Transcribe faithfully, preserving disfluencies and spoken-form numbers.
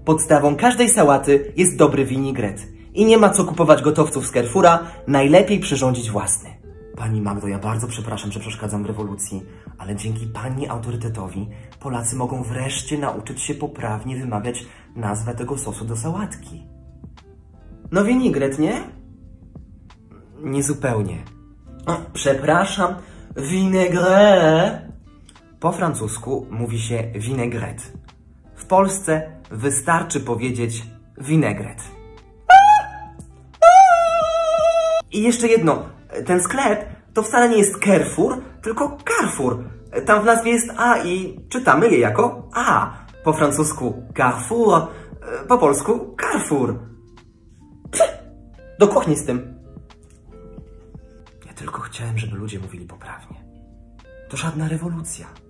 Podstawą każdej sałaty jest dobry vinaigrette. I nie ma co kupować gotowców z Carrefoura, najlepiej przyrządzić własny. Pani Magdo, ja bardzo przepraszam, że przeszkadzam w rewolucji, ale dzięki pani autorytetowi Polacy mogą wreszcie nauczyć się poprawnie wymawiać nazwę tego sosu do sałatki. No vinaigrette, nie? Niezupełnie. O, przepraszam, vinaigrette. Po francusku mówi się vinaigrette. W Polsce wystarczy powiedzieć vinaigrette. I jeszcze jedno, ten sklep to wcale nie jest Carrefour, tylko Carrefour. Tam w nazwie jest A i czytamy je jako A. Po francusku Carrefour, po polsku Carrefour. Pff, do kuchni z tym. Ja tylko chciałem, żeby ludzie mówili poprawnie. To żadna rewolucja.